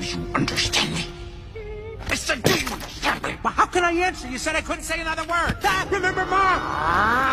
you understand me? I said, do you understand me? Well, how can I answer? You said I couldn't say another word. Remember, Mom?